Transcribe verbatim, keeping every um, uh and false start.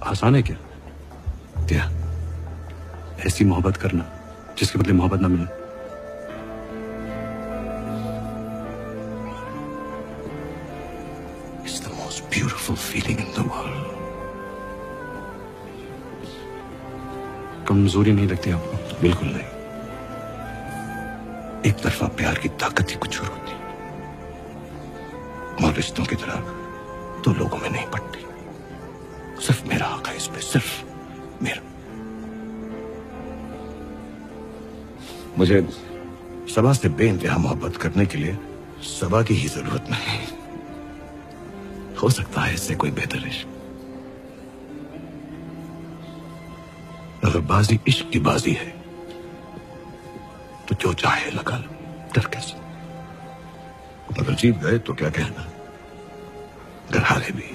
आसान है क्या क्या ऐसी मोहब्बत करना जिसके बदले मोहब्बत ना मिले? It's the most beautiful feeling in the world. कमजोरी नहीं लगती आपको? बिल्कुल नहीं। एक तरफा प्यार की ताकत ही कुछ और होती, और रिश्तों की तरह तो लोगों में नहीं पड़ती। सिर्फ मेरा हक है इस पे, सिर्फ मेरा। मुझे सबा से बेइंतहा मोहब्बत करने के लिए सबा की ही जरूरत नहीं। हो सकता है इससे कोई बेहतर इश्क। अगर बाजी इश्क की बाजी है तो जो चाहे लगा लो, डर कैसे? अगर जीत गए तो क्या कहना, अगर हारे भी